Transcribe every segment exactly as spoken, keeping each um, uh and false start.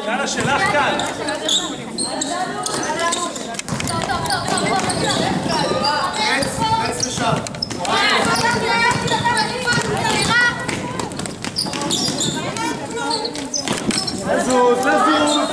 יאללה, שלך כאן. רץ לשם. לזוז, לזוז.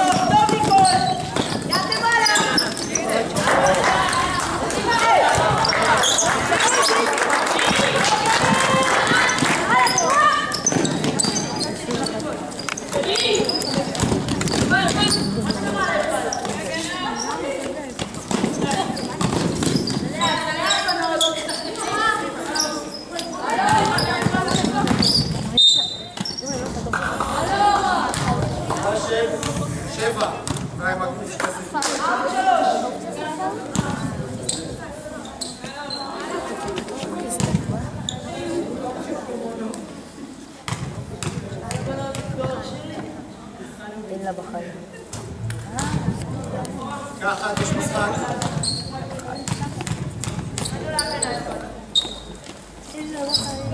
שבע. אין לה בחיים. ככה, יש משחק. אין לה בחיים.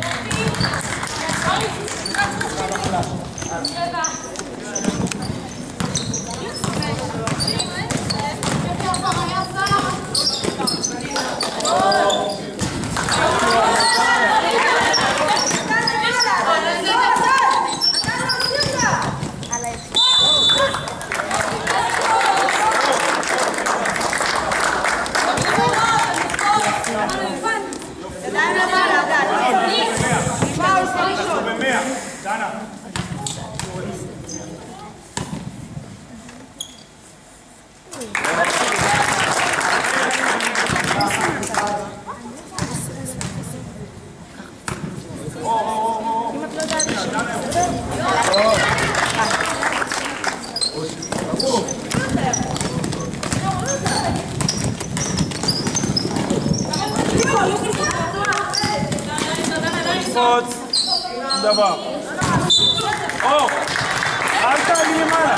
דבר. אור, אל תעלי למעלה.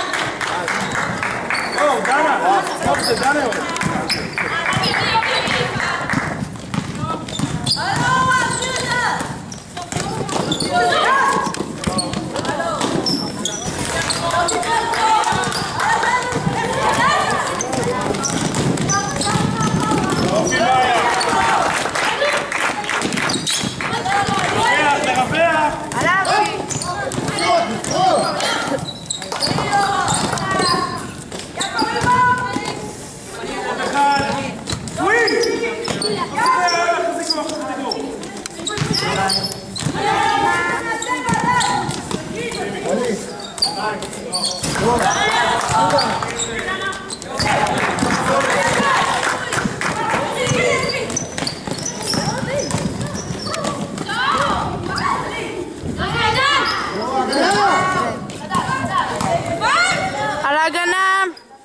אור, דנה, אור, זה דנה יורד. על ההגנה.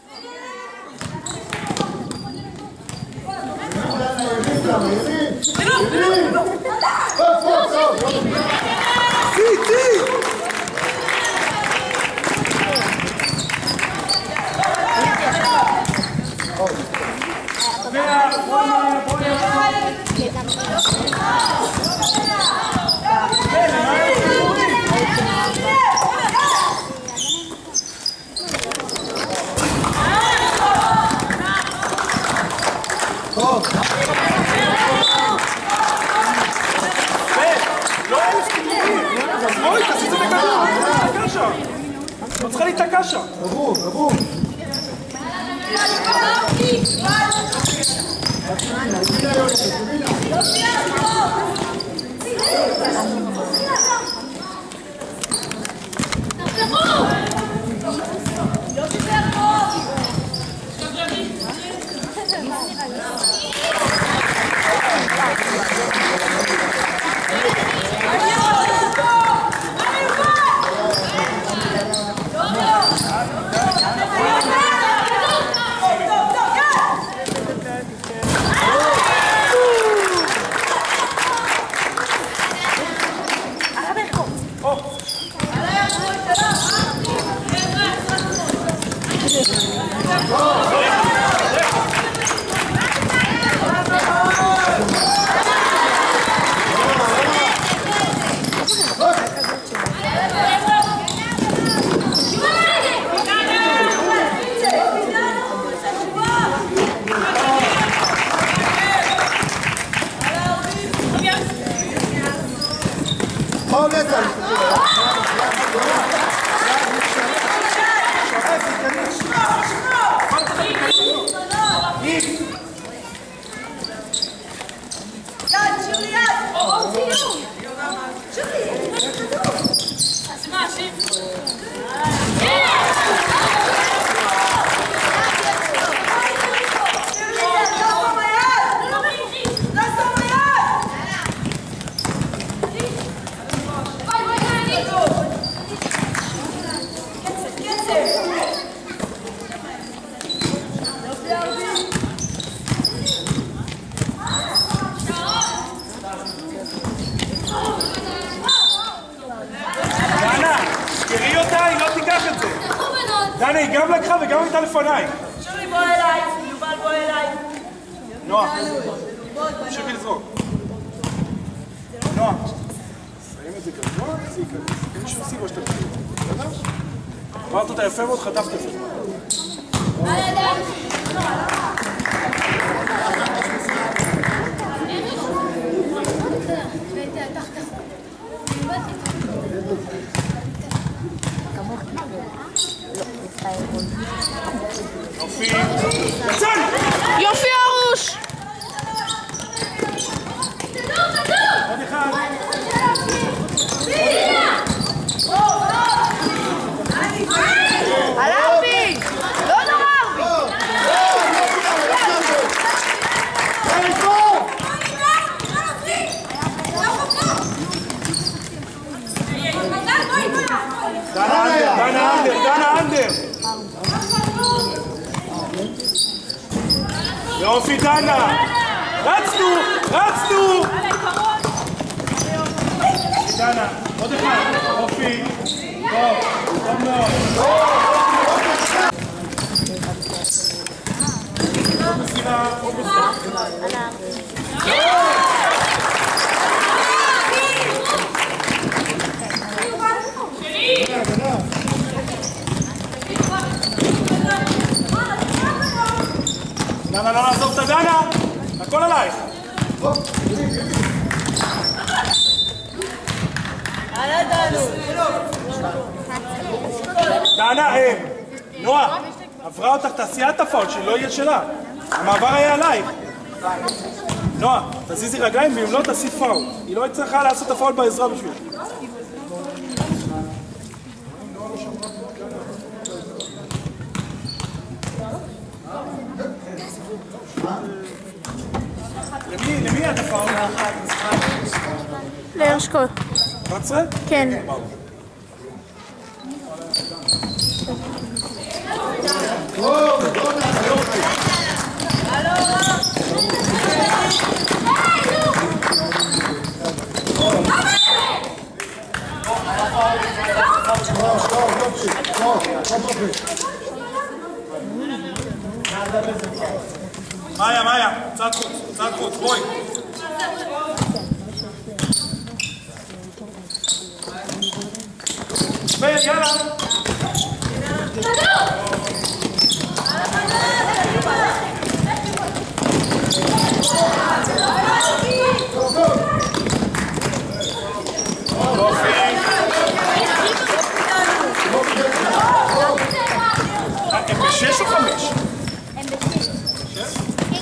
לא צריכה להתקע שם. ברור, ברור. דנה, תראי אותה, היא לא תיקח את זה. דנה, היא גם לקחה וגם הייתה לפניי. שולי, בוא אליי. יובל, בוא אליי. נועה, תמשיכי לזרוק. נועה, שמים את זה גבוה, זה ייכנס. אין שום סיבה שתתחיל. בסדר? עברת אותה יפה מאוד, חטפת את זה. יופי. יצאנו! יופי ארוש! עוד אחד. על ארבי! לא נורא ארבי! דנה אנדר, דנה אנדר. יופי דנה. רצנו, רצנו. דנה, עוד אחד. יופי. טוב, טוב מאוד. עוד מסירה, עוד מסירה. דנה, לא לעזוב את הדנה! הכל עלייך! דנה, אה, נועה, עברה אותך, תעשייה את הפאול, שלא יהיה שלה. המעבר היה עלייך. נועה, תזיזי רגליים, ואם לא תעשי פאול. היא לא צריכה לעשות את הפאול בעזרה בשביל. למי, למי את הפאול? להרשקו. אחת עשרה? כן. מאיה, מאיה, צד חוץ, צד חוץ, בואי. ויאללה. הם בשש או חמש? הם בשש. שש?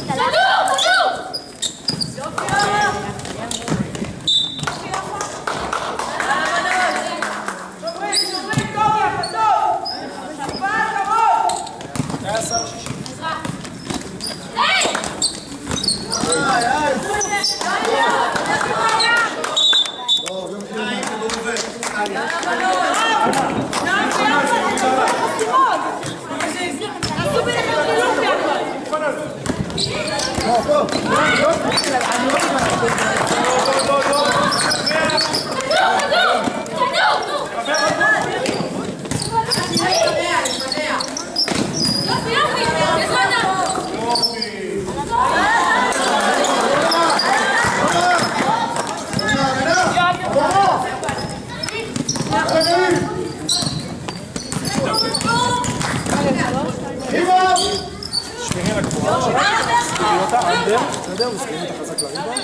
שמירי על הגבוהה שלה, סגרי אותה, אנדר, בסדר? וסגרי אותה חזק לריבה.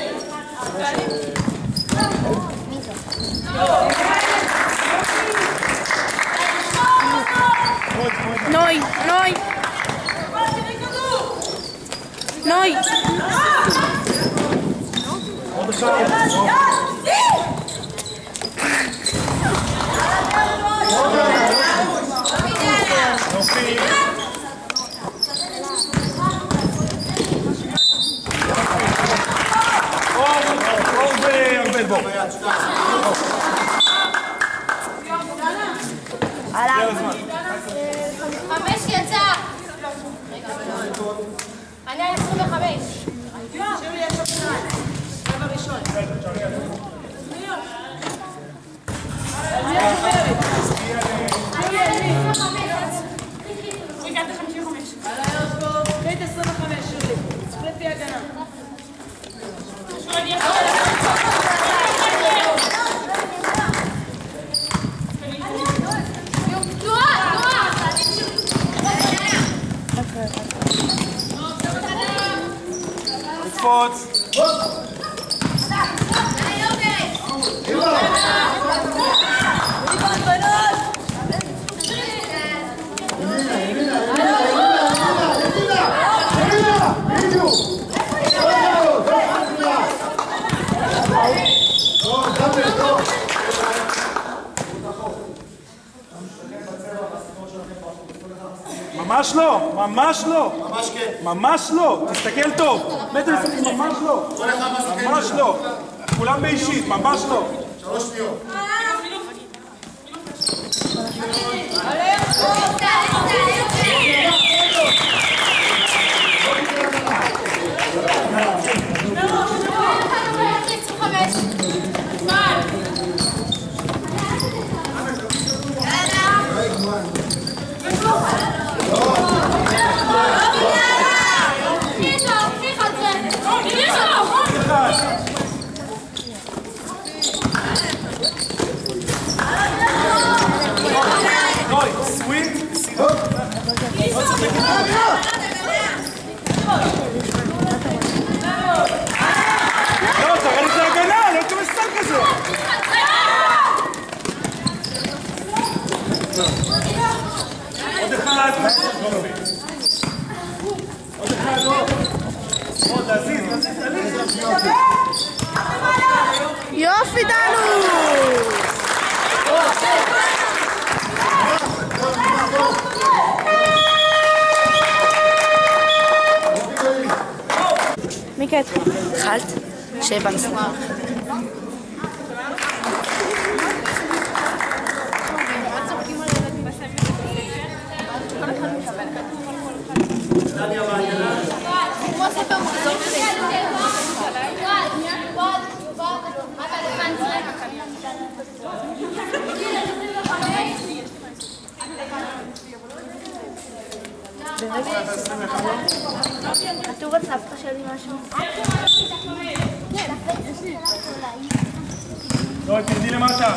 נוי, נוי. נוי. עוד אחד. יופי. עוד הרבה בוא. הלאה. עדיין עשרים וחמש. שירלי יש עוד שניים. רבע ראשון. קרית עשרים וחמש, שירלי. לפי הגנה. לקפוץ. ממש לא, ממש לא. ממש כן. ממש לא. תסתכל טוב. מטר עשרים, ממש לא. ממש לא. כולם באישית, ממש לא. שלוש שניות. עוד אחד. עוד אחד. עוד להזיז, להזיז, יופי דלוס! מיקה התחיל. התחלת? שבע מסלול. כתוב על סבתא שלי משהו? לא, תרדי למטה.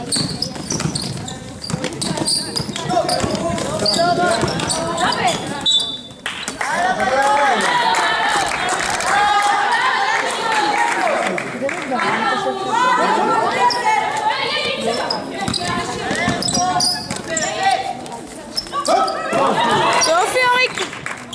יופי אריק!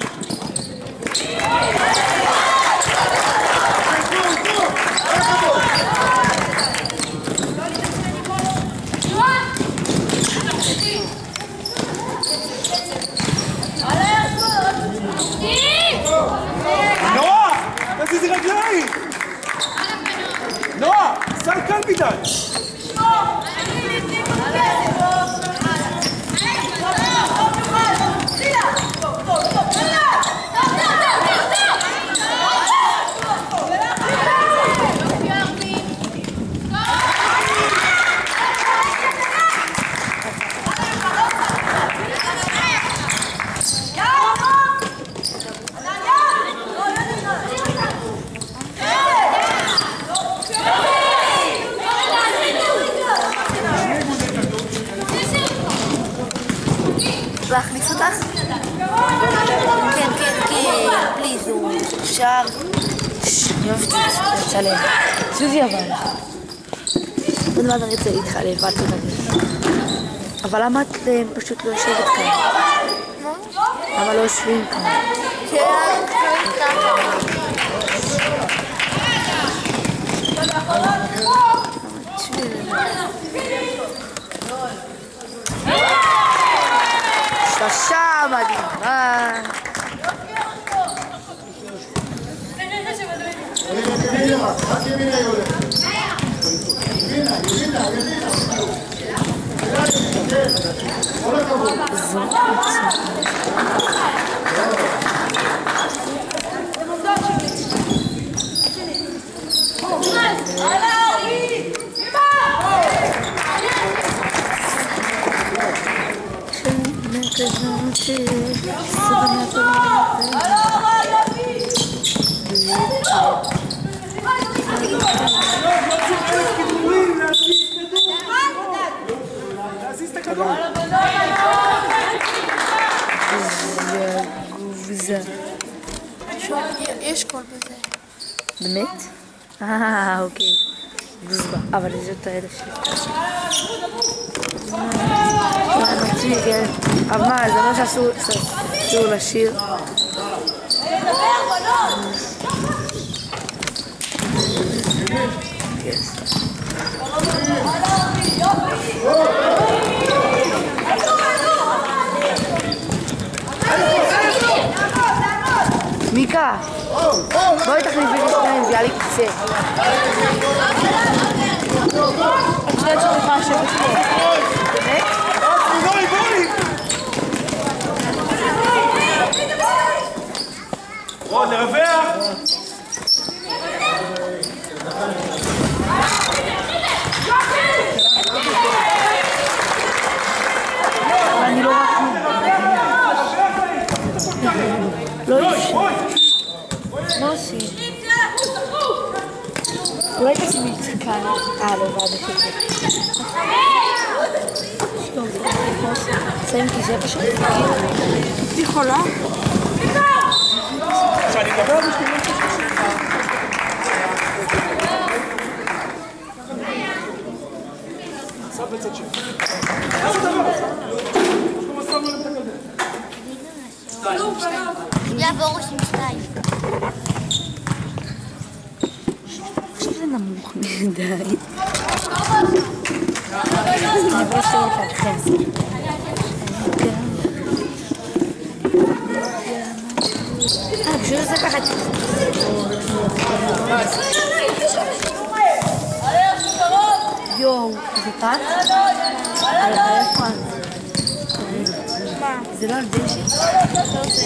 נועה! תזיזי רגליים! נועה! סל קל מדי! להכניס אותך? כן, כן, כן, פליז, הוא אפשר. אני אוהבת לצלם. סוזי אבל. עוד מעט אני רוצה להתחלף, אל תדאגי. אבל למה את פשוט לא יושבת כאן? למה לא יושבים כאן? שלושה מדהימה. רק ימינה היא הולכת. ימינה, ימינה, ימינה. כל הכבוד. יש קול בזה. באמת? אה, אוקיי. גוזבה. אבל זה יותר אלה שלי. אבל מה, זה לא שאסור לשיר. מיקה, בואי תחליפי לי שניים, זה היה לי כיסא. את חושבת שאני יכולה לשבת פה. באמת? בואי, בואי! רון, לרווח! אני לא רק... לא יש... מה עושים? אולי תשימי את זה כאן. אה, לא, ועד את זה. שמים כיסא פשוט. את יכולה? שאני אדבר בשביל משהו סע בצד שלי. מה זה דבר? יש פה מסתם להם את הגדר. יעבור עם שתיים. עכשיו זה נמוך מדי. אני אבוא לשבת לכם. אה, בשביל זה ככה... יואו, זה פת? על איפה? זה לא על דשא? לא זה.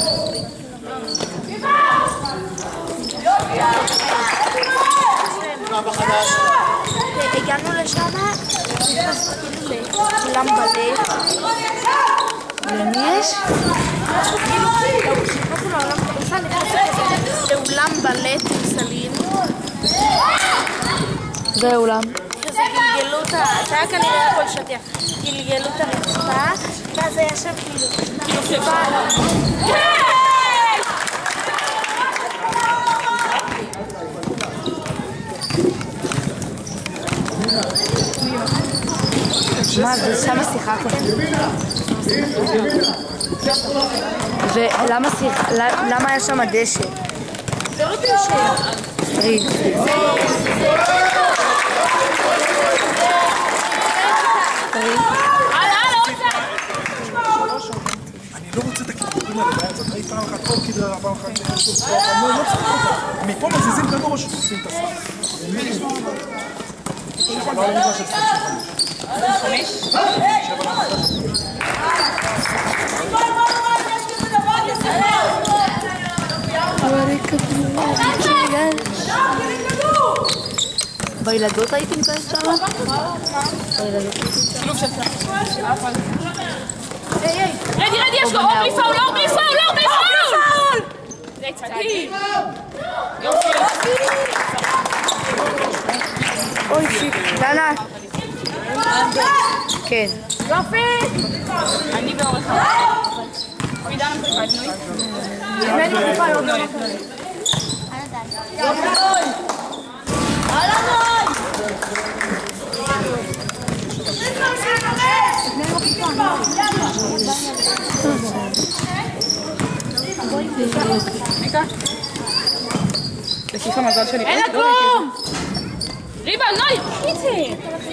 הגענו לשם, נכנסנו לכולם בלב. למי יש? לאולם בלט עם סלים. זה אולם. כזה גלגלו את ה... זה היה כנראה הכל שטיח. גלגלו את הרצפה, ואז היה שם כאילו... כאילו שפה... מה, זה שם שיחקנו. ולמה שיח... למה היה שם דשא? זה לא דשא. ריד. אני לא רוצה את הכדורים האלה, זאת ראית פעם אחת עוד כדרה, פעם אחת שוב ספור, אני לא צריך אותה. מפה מזיזים כדור או שתופסים את הסף. שבע לא נמצא של ספק חמש. בילדות הייתי מכנס שם? בילדות. רדי, רדי, יש לו אור בלי פאול, אור בלי פאול, אור בלי פאול! זה צדיק! אוי שיט, דנה. כן. יופי! אני באורך כמה. עידן מחליפה את נוי. אני מחליפה עוד נוי. יופי! על הנוי! לפי המזל שלי. אין לה כלום! ריבה, נוי! קיצי!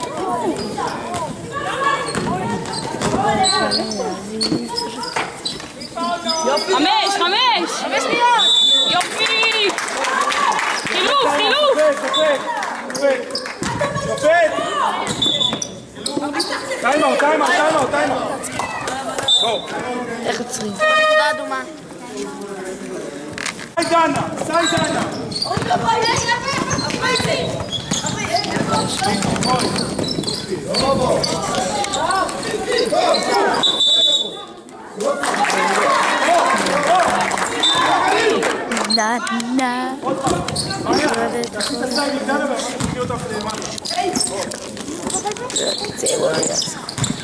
חמש, חמש! חמש שניות! יופי! חילוף, חילוף! שופט! טיימאוט, טיימאוט, טיימאוט, טיימאוט. בואו. איך עוצרים? נקודה אדומה. סי דנה, סי דנה. נא. מאיה, תעשי את הסייד עם דנה ואחר כך תקחי אותך למעלה. זה בוא נעשה.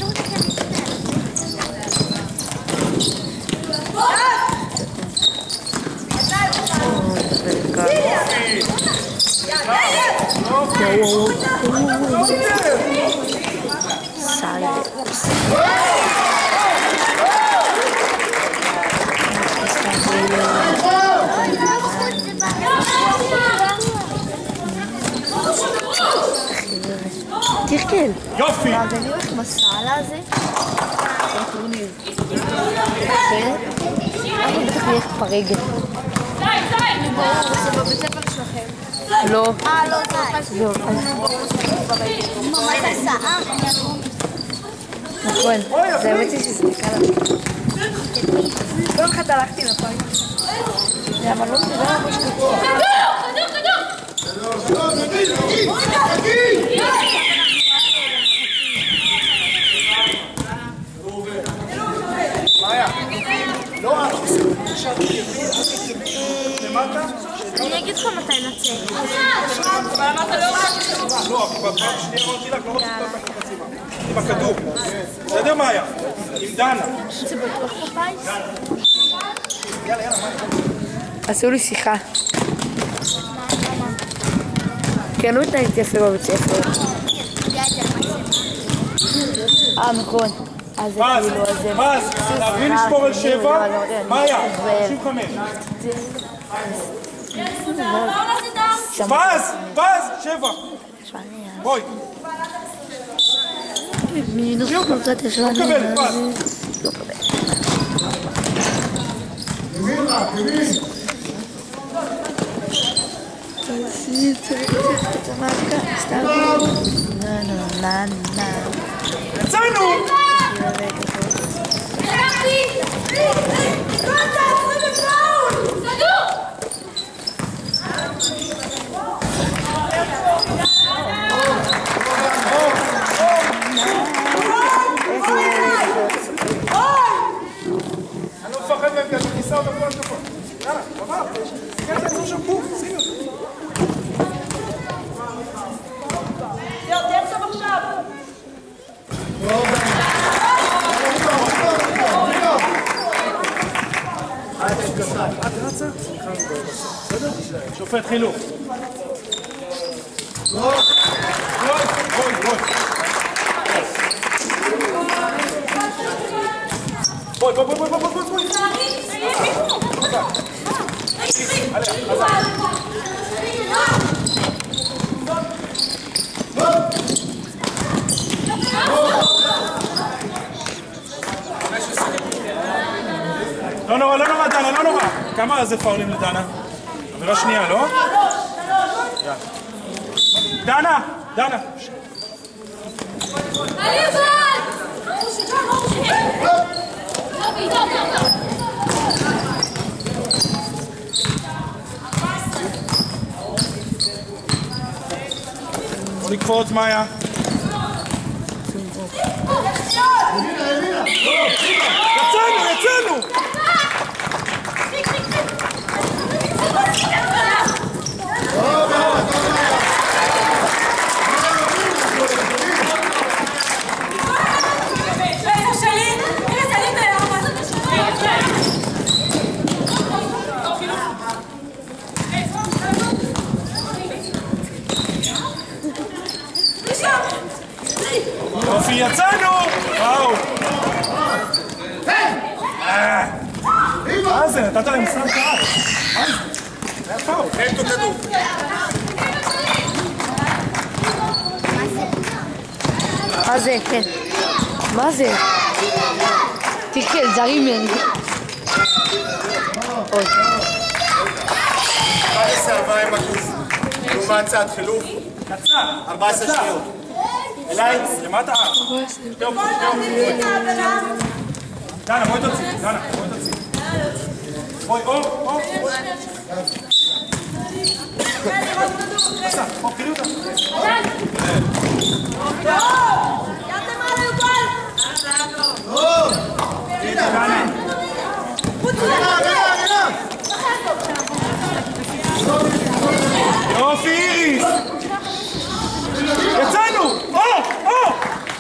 תרקל. יופי! מה, ואני הולך עם הסעלה הזה? זה טורניר. אני בטח נלך ברגל. זה בבית ספר שלכם. לא. אה, לא, זה לא. ממש הסעה. נכון. זה האמת שזה נקרא לנו. לא לך הלכתי לפעמים. זה אבל לא מדבר ממש כתוב. אני אגיד לך מתי נצא. לא, בפעם שנייה אמרתי לך, לא רוצה לתת לך חציבה. עם הכדור. בסדר, מאיה? עם דנה. זה בטוח בבית? יאללה, יאללה, מאיה. עשו לי שיחה. כן, הוא התנהגת יפה בבית ספר. אה, נכון. אז זה פז, כאילו, אז זה... פז, להביא לשמור על שבע. מאיה, שלושים וחמש. פז, פז, שבע. בואי. מינוס קבוצת יש לנו. לא מקבלת, פז. לא מקבלת. ימין לך, ימין. יצאנו! אני לא מפחד מהם כי אני כיסה אותם כל השבוע. יאללה, עבר. כן, תעשו שם בוף, שימי אותם. זהו, תהיה עכשיו עכשיו. את רצה? בסדר? שופט חילוף. בואי, בואי, בואי. בואי, בואי, בואי, בואי, בואי, בואי. לא נורא, לא נורא, דנה, לא נורא. כמה זה פאולים לדנה? עבירה שנייה, לא? דנה, דנה. בוא לקפוץ, מאיה. יצאנו, יצאנו! יופי, יצאנו! וואו! מה זה? נתת להם סתם קהל. זה היה פאול. אין אותו כדור. מה זה? כן. מה זה? תרקל, זרים אין. עוד. אחת עשרה ארבעה עם הגוף. לעומת צעד חילוף. קצר. ארבע עשרה שניות. אליי, למטה. טוב, טוב. דנה, בואי תוציא. דנה, בואי תוציא. בואי, או, או. עשה, או, חילי אותה. דנה. יופי איריס! יצאנו! או! או!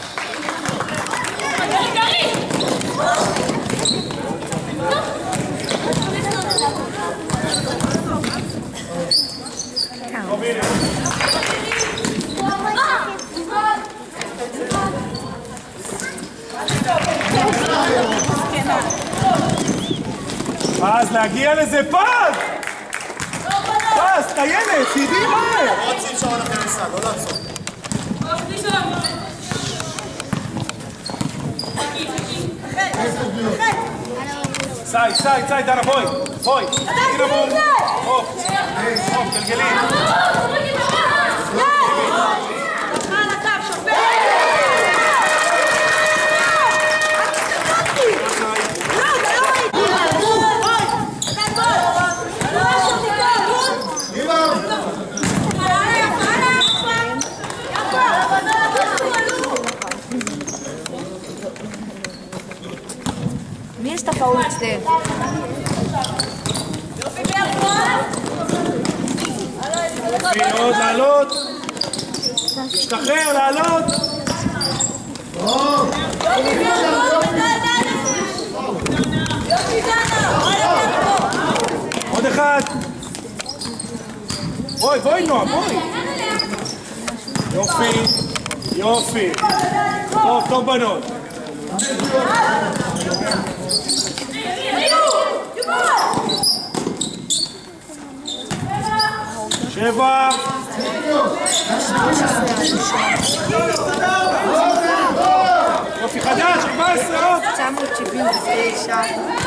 אז להגיע לזה פס! פס, טיילת, תדעי מהר! עוד שים שעון אחרי ניסה, לא לעצור. סי, סי, סי, דנה, בואי! בואי! הנה בואו! בואו! בואו, גלגלי! מי יש את הפעול אצלם? יופי, עוד לעלות! תשתחרר, לעלות! עוד אחד! בואי, בואי נועה, בואי! יופי, יופי! טוב, טוב בנות! שבע! יופי חדש, ארבע עשרה! תשע מאות שבעים ותשע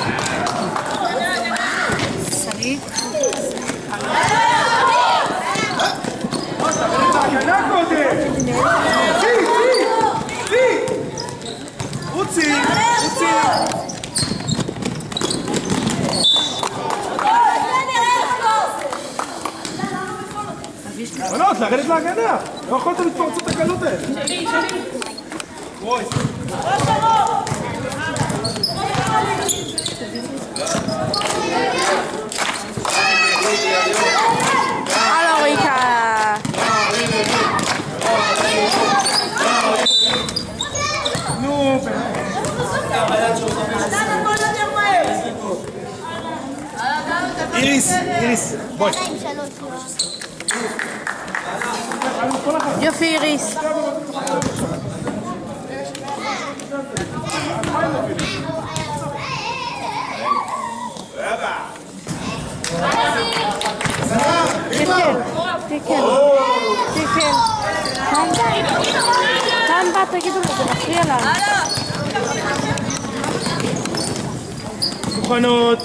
שרית הגנה קודם! צי, צי! צי! רוצי! רוצי! בנות, לרדת להגנה! לא יכולתם להתפרצות את הקלות האלה! שלי, שלי! בואי! הלו ריקה! נו! איריס! איריס! בואי! יופי איריס! תקן, תקן, תקן. כאן בא, תגידו לו, זה מפריע לנו. מוכנות!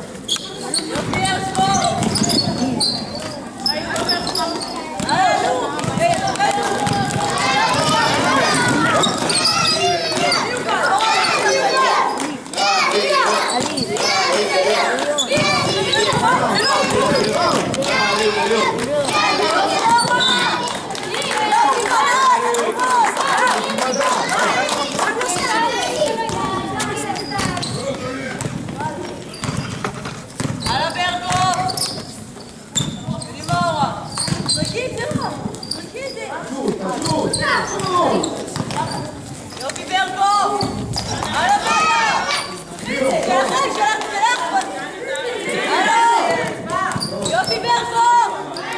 יופי ברקו! על הבעיה! שלכם, שלכם, שלכם! הלו! יופי ברקו!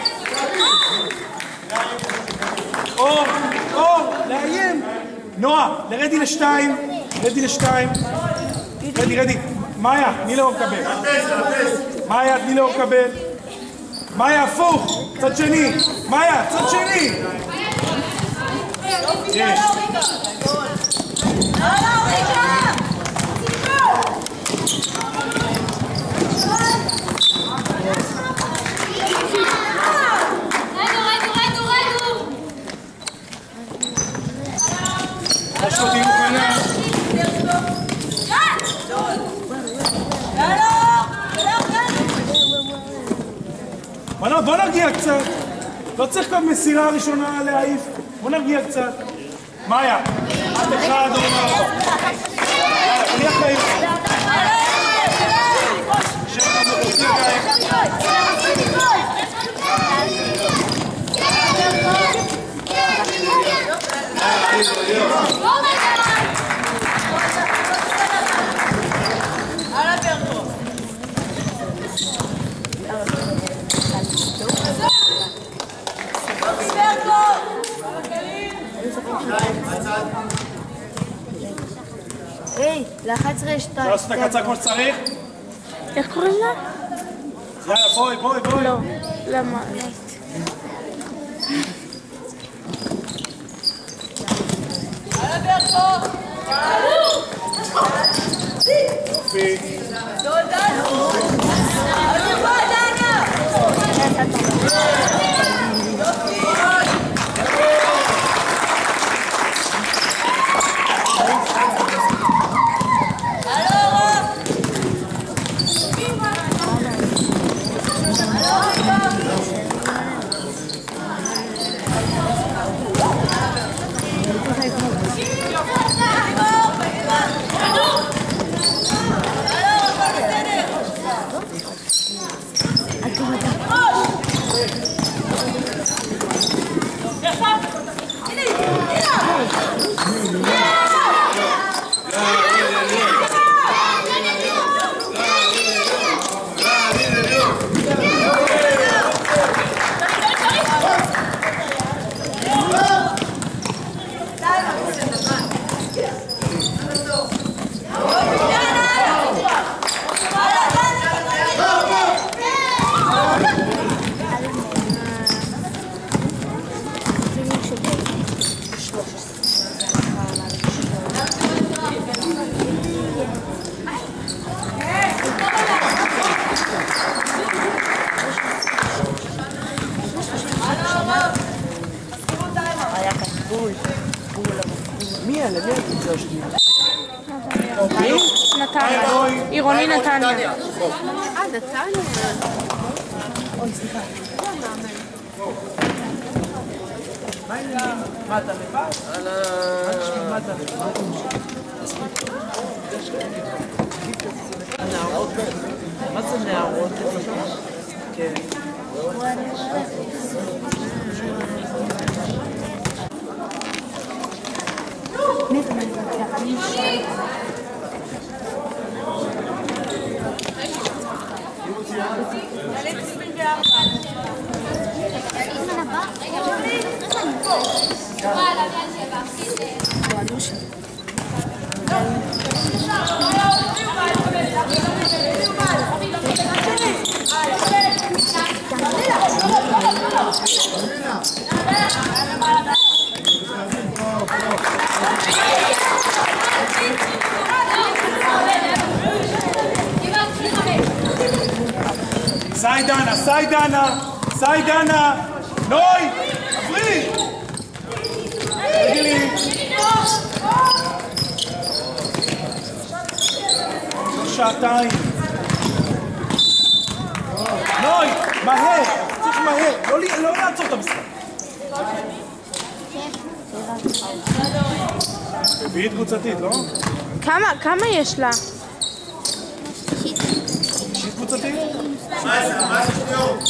אור! אור! לאיים! נועה, לרדי לשתיים! רדי לשתיים! רדי, רדי! מאיה, תני לאור קבל! מאיה, תני לאור קבל! מאיה, הפוך! צד שני! מאיה, צד שני! יש! הלו, ריקה! יש לו תהי מוכנה! בנות, בוא נרגיע קצת! לא צריך כאן מסירה ראשונה להעיף! בוא נרגיע קצת! מאיה, את אחד או מה? אני אחראי! שב אפשר לעשות את הקצה כמו שצריך? איך קוראים לה? יאללה, בואי, בואי, בואי. לא. למה? יופי. מי אלה? מי הקבוצה השנייה? נתניה. עירוני נתניה. אה, נתניה. אוי, סליחה. מה אתה לבד? מה אתה לבד? נערות? מה זה נערות? כן. סיידנה, סיידנה, סיידנה, נוי, עברי! רגילי. שעתיים. נוי, מהר, צריך מהר, לא לעצור את המשחק. רביעית קבוצתית, לא? כמה יש לה? שישית קבוצתית? מה זה? מה זה שנייה?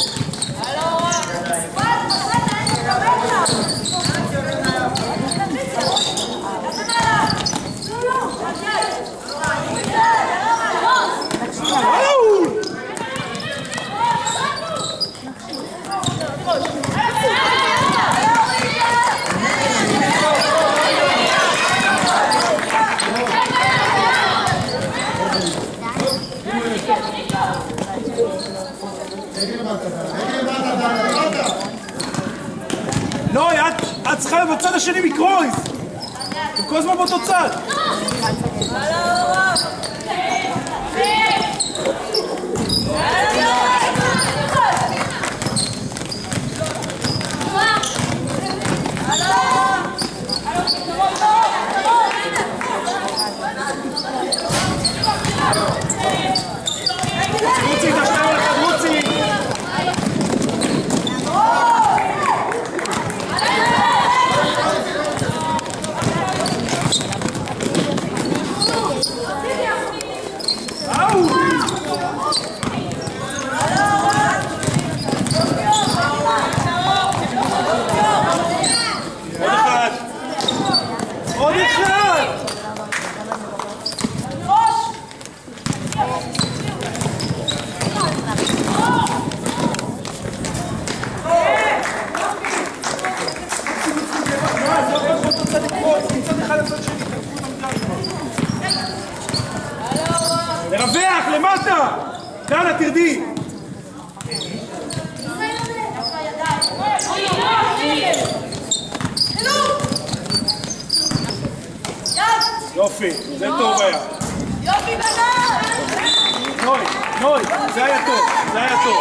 לא, את צריכה בצד השני מקרויס! אתם כל הזמן באותו צד! רוצי, תשתיים לך, רוצי! רווח, למטה! דנה, תרדי! יופי, זה טוב היה. יופי בנה! נוי, נוי, זה היה טוב, זה היה טוב.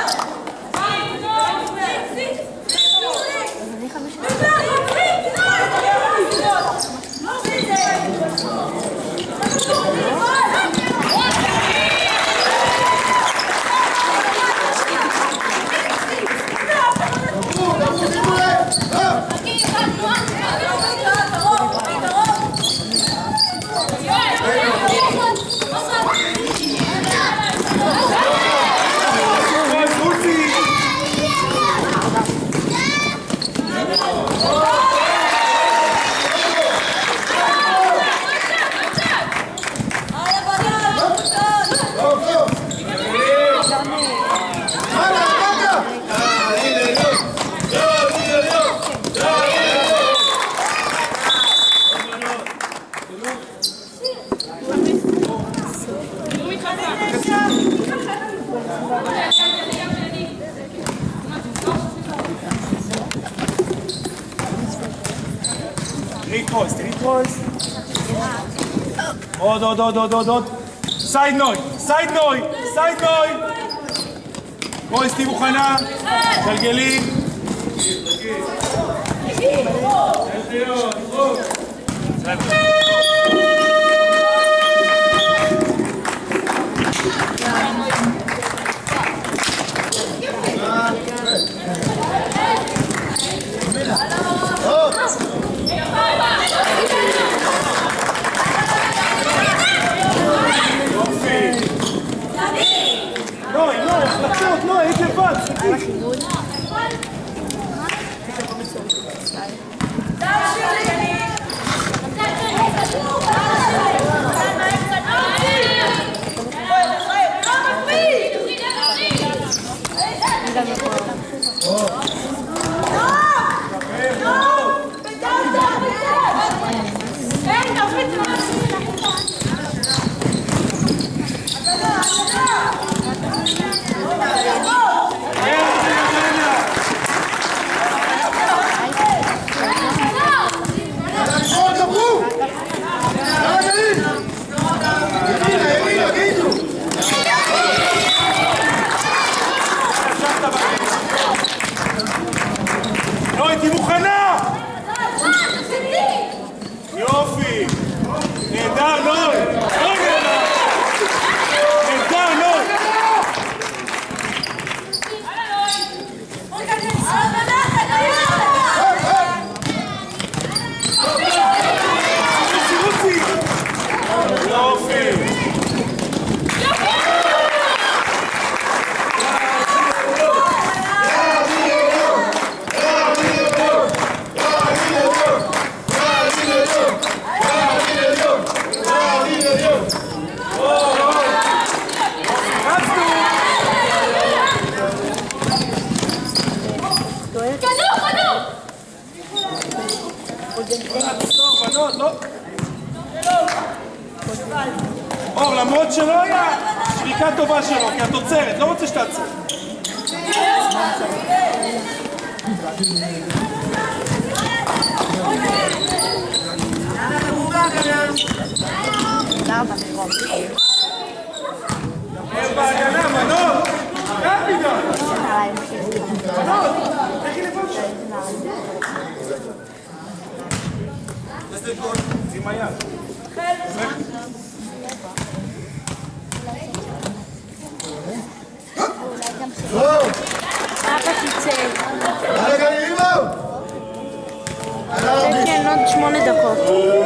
טרויס, תראי טרויס. עוד, עוד, עוד, עוד, עוד, עוד. סייד נוי, סייד נוי, סייד נוי. טרויס, תהי מוכנה. גלגלי. נוי, נוי, החלטות, נוי, היית לבד, חכי. נוי, תהי מוכנה! יופי! נהדר, נוי! נוי נהדר! נהדר, נוי! רוצי, רוצי! יופי! בנות, לא. אור, למרות שלא היה שריקה טובה שלו, כי את עוצרת, לא רוצה שתעצר. הם בהגנה, מנות! גם מידע! מנות! איך היא לבד שם? שים היד. אבא תצא. רגע, נריבו! כן, עוד שמונה דקות.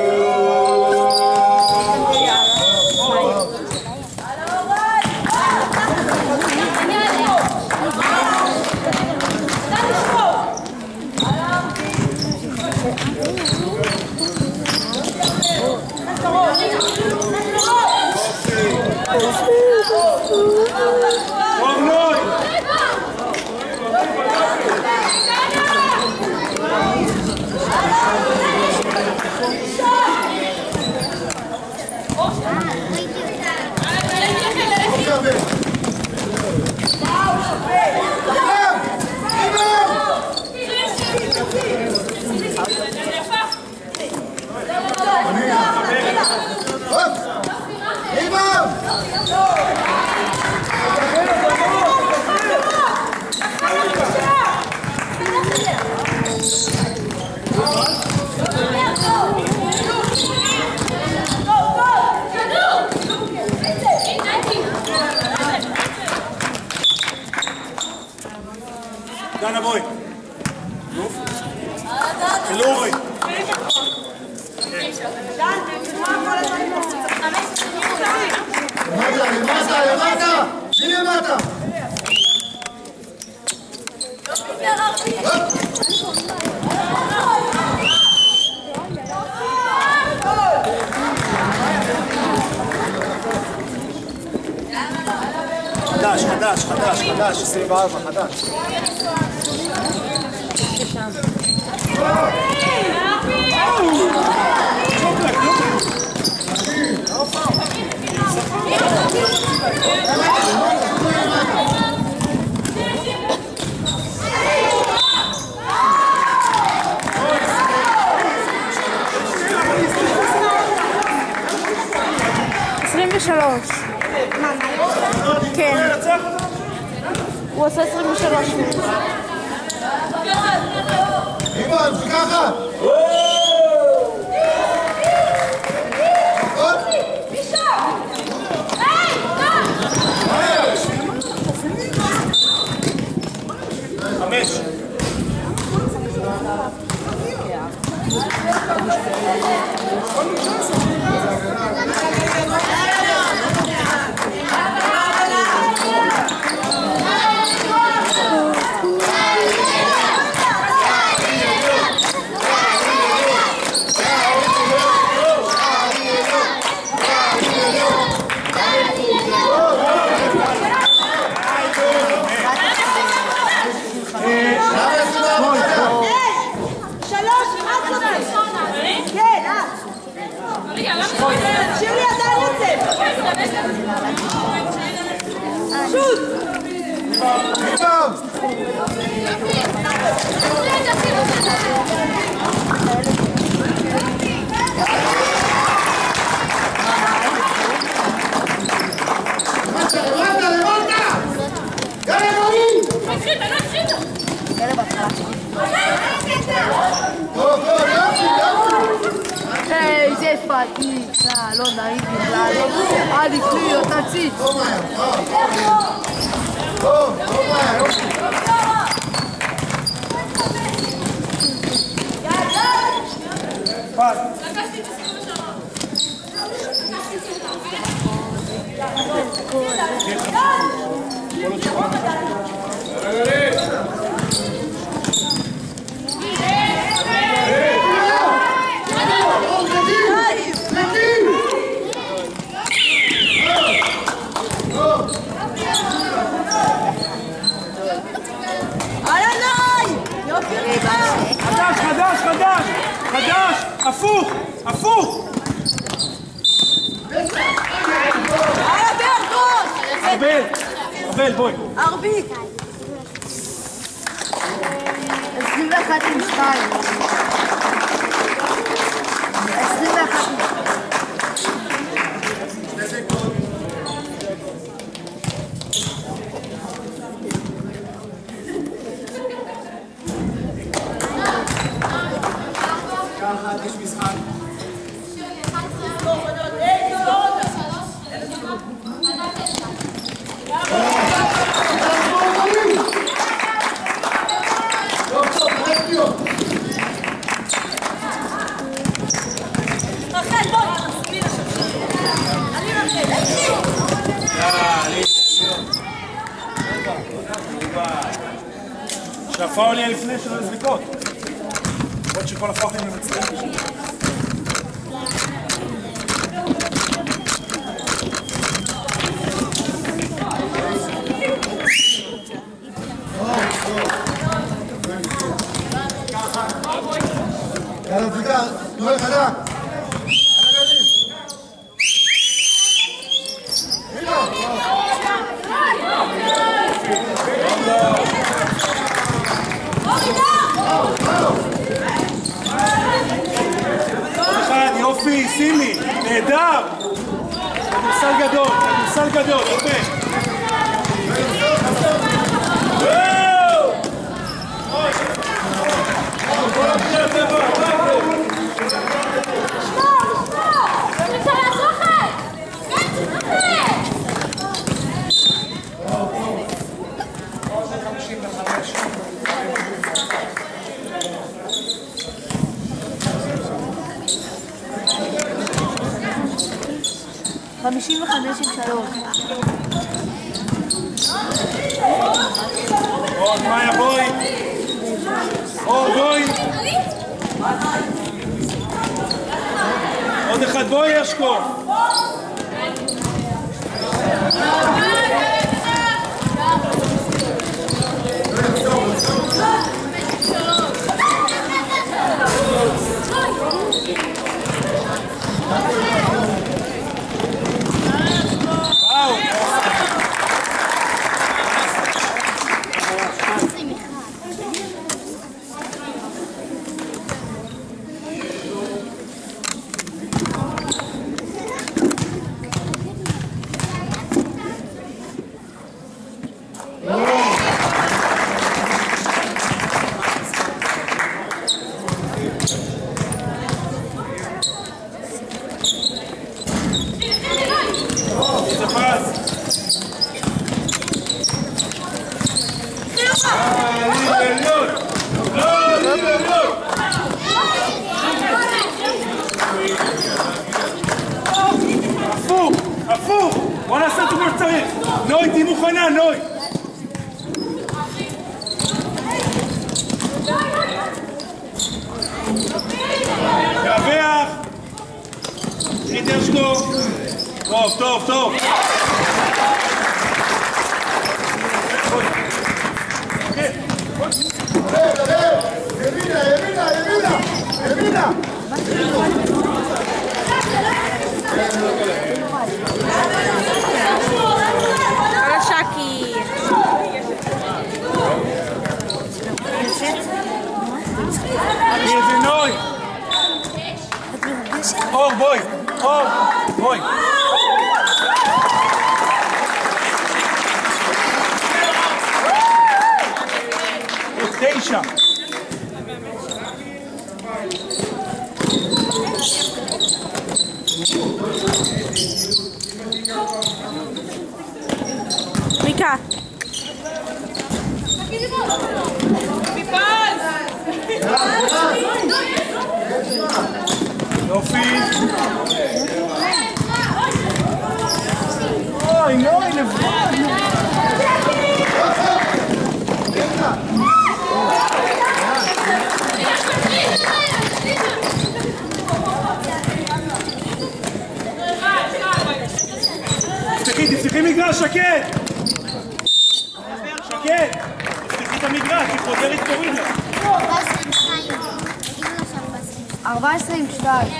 טוב נוי! אה, דנה בואי. אלורי. למטה, למטה, למטה! מי למטה? חדש, חדש, חדש, חדש, עשרים וארבע, חדש. עשרים ושלוש. כן. הוא עושה עשרים ושלוש. אימון, ככה! חמש. שירלי עדיין יוצא! שוט! למטה, למטה! יאללה גולי! יאללה בהתחלה. טוב, טוב, יופי, יופי! היי, זה פאטי, לא נעים בכלל, אל תפלי אותה ציץ. טוב מהר, טוב, טוב מהר, יופי. פאס. חדש, חדש, חדש, חדש, הפוך, הפוך. ארבל, ארבל, בואי. ארבי. עשרים ואחת עם שתיים. עשרים ואחת עם שתיים. יש משחק. שהפאול יהיה לפני שלא יזריקות. למרות שכל הפאולים הם מצליחים. יאללה, זיקה, תנועה חדה. אחד, יופי, שימי, נהדר. כדורסל גדול, כדורסל גדול, יפה. חמישים וחמש עם שלוש. עוד מאיה בואי. עוד בואי. עוד אחד בואי ישקו. בוא נעשה את זה כמו שצריך. נוי, תהי מוכנה, נוי. תרווח. חידר שכו. טוב, טוב, טוב. ימינה, ימינה, ימינה, ימינה. על שקי. מי זה נוי? אור, בואי. אור, בואי. עוד תשע. מיקה. יופי. אוי, נוי, לבד. תפתחי, תפתחי מגרש, שקד! שקד! תפתחי את המגרש, היא חוזרת קוראים לה. ארבע עשרה עם שתיים.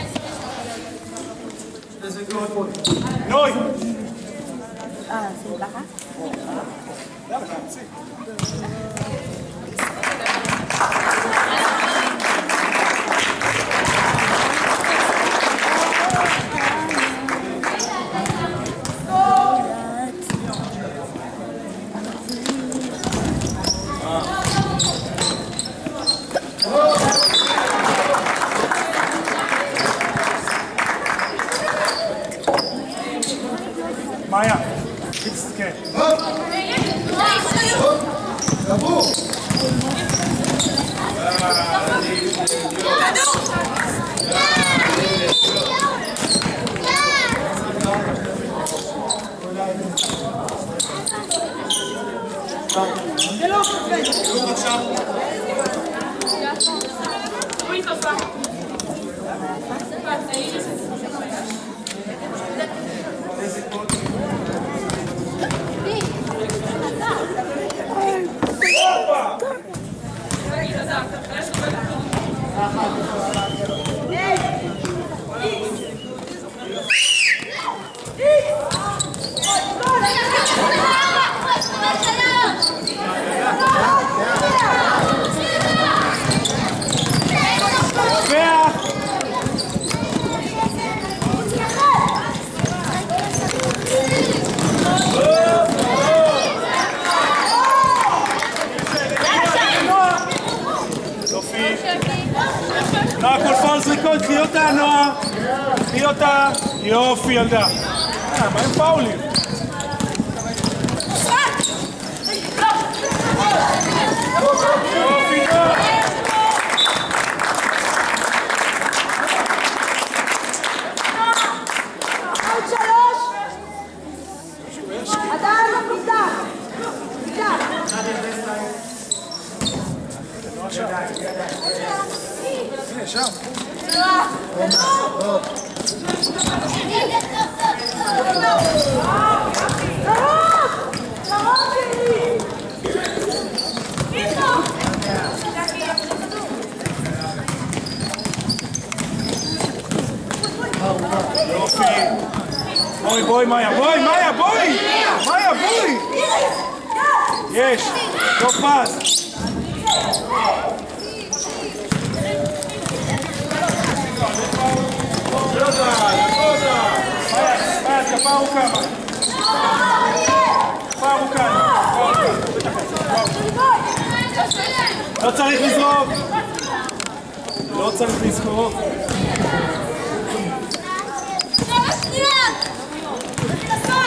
נוי! אה, עושים ככה? יאללה, נעצי. מאיה, כן. דבור. נועה, כל פעם זריקות, קחי אותה, נועה. קחי אותה. יופי, ילדה. אה, מה הם פאולים? יופי, נועה. עוד שלוש. עדיין לא פתח! פתח! הנה, שם. יופי. בואי, בואי, מאיה, בואי, מאיה, בואי! מאיה, בואי! יש, לא פס. מאיה, התקפה ארוכה. התקפה ארוכה. לא צריך לזרוק. לא צריך לזרוק. שנייה!